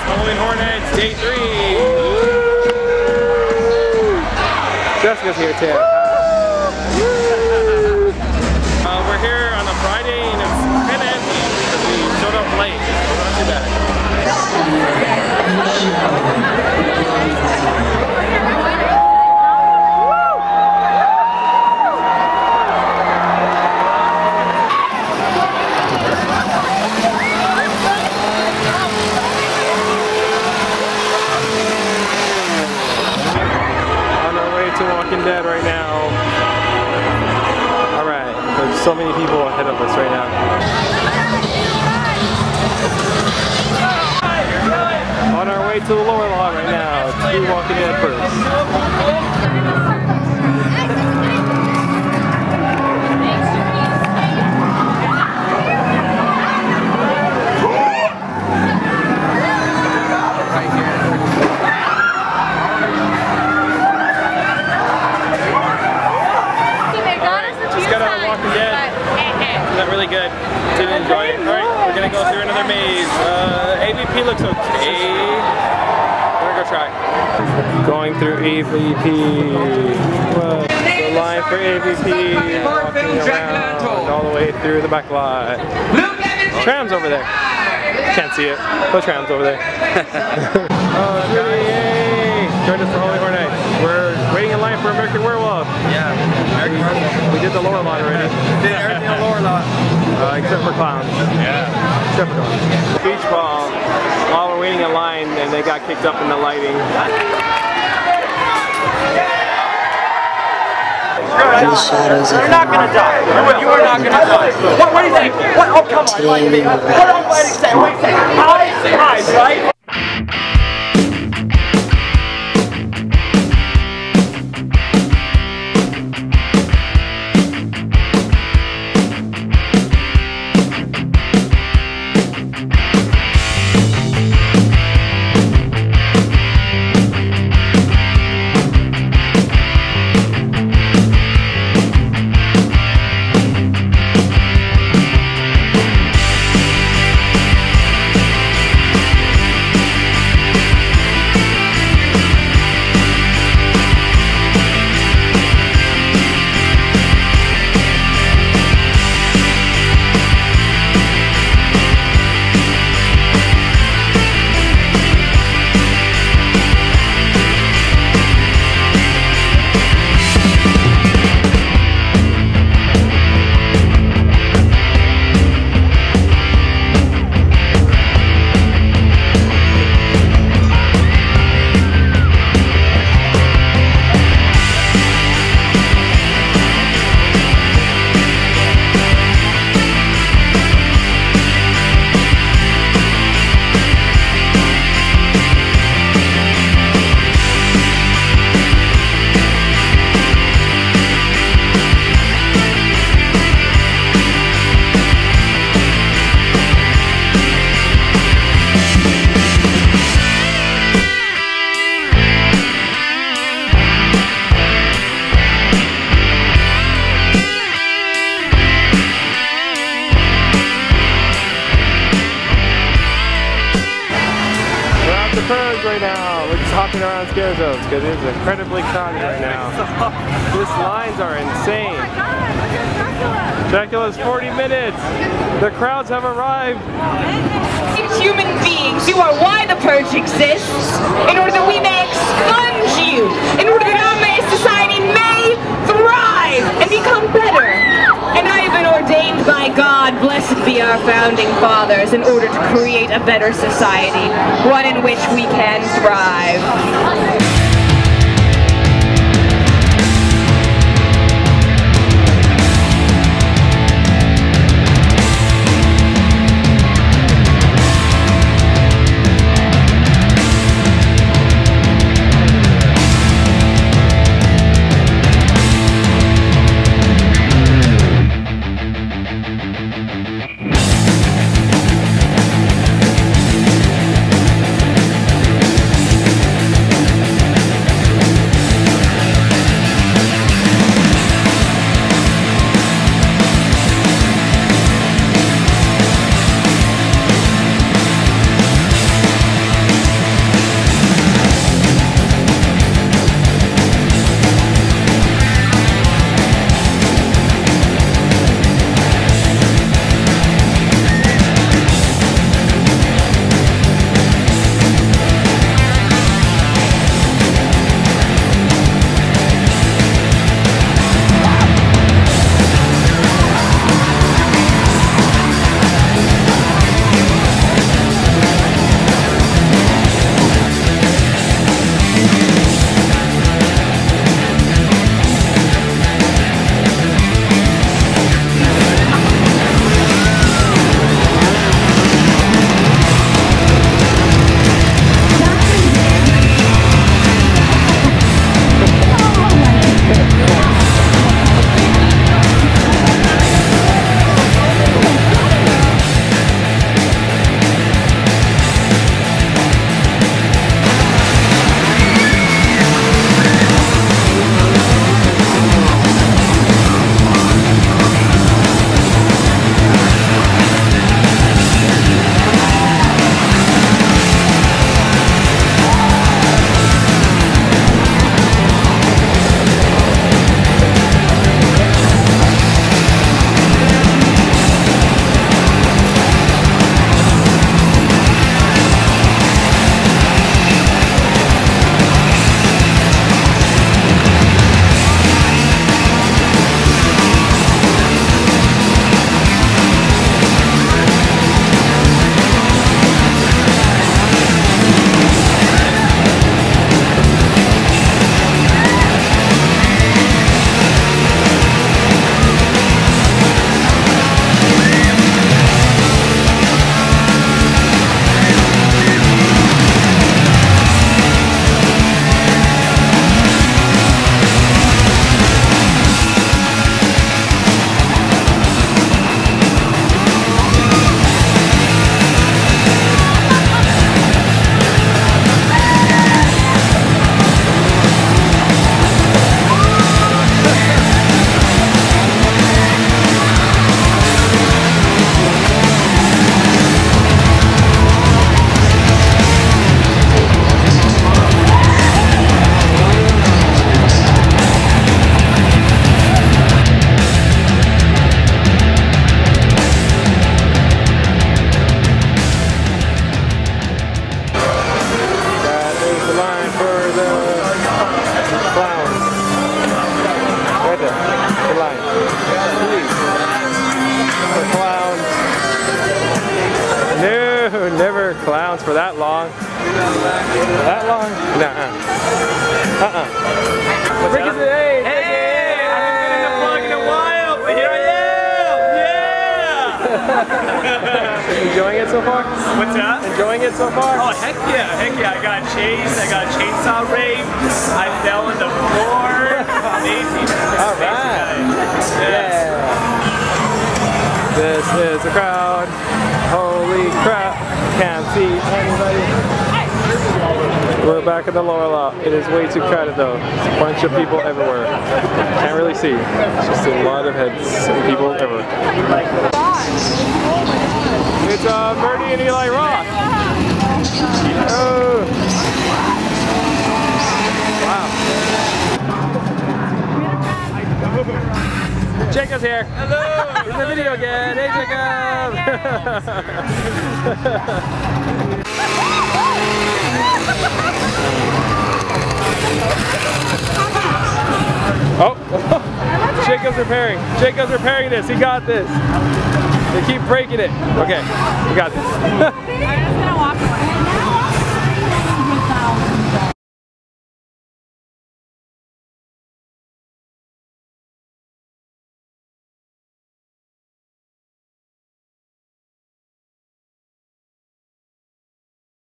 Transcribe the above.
Halloween Hornets, day 3. Jessica's here too. We're here on a Friday and it's kind of empty because we showed up late. Not too bad. Walking Dead right now. Alright, there's so many people ahead of us right now. On our way to the lower lot right now, to Walking Dead first. Not really good. Didn't enjoy it. Alright, we're gonna go through another maze. AVP looks okay. We're gonna go try. Going through AVP. Whoa. The line for AVP. Walking around all the way through the back lot. Tram's over there. Can't see it. The tram's over there. Oh, yay! Join us for Halloween Horror Nights. We're waiting in line for American Werewolf. Yeah, American Werewolf. We did the lower lot already. Did everything on the lower lot. Except for clowns. Yeah. Except for clowns. Beach ball. While we're waiting in line and they got kicked up in the lighting. You're not gonna die. You are not gonna die. What do you think? What? Oh, come on. What am I to say? Wait a second. Eyes, right? Right now, we're just hopping around scare zones because it is incredibly crowded right now. These lines are insane. Dracula's 40 minutes. The crowds have arrived. Human beings, you are why the purge exists. In order that we may expunge you. In order that our society may thrive and become better. And I have been ordained by God, blessed be our founding fathers, in order to create a better society, one in which we can thrive. long. That long? Nuh-uh. Rick is hey! Hey! I haven't been in the vlog in a while, but here I am! Yeah! Enjoying it so far? What's that? Enjoying it so far? Oh, heck yeah. Heck yeah. I got chased. I got chainsaw raped. I fell on the floor. Amazing. All right. Yeah. This is the crowd. Holy crap. Can't see anybody. We're back at the lower lot. It is way too crowded though. There's a bunch of people everywhere. Can't really see. It's just a lot of heads and people everywhere. It's Birdie and Eli Roth. Oh. Wow. Jacob's here. Hello. In the video again. Hey, Jacob. Oh. Jacob's repairing. Jacob's repairing this. He got this. They keep breaking it. Okay. We got this.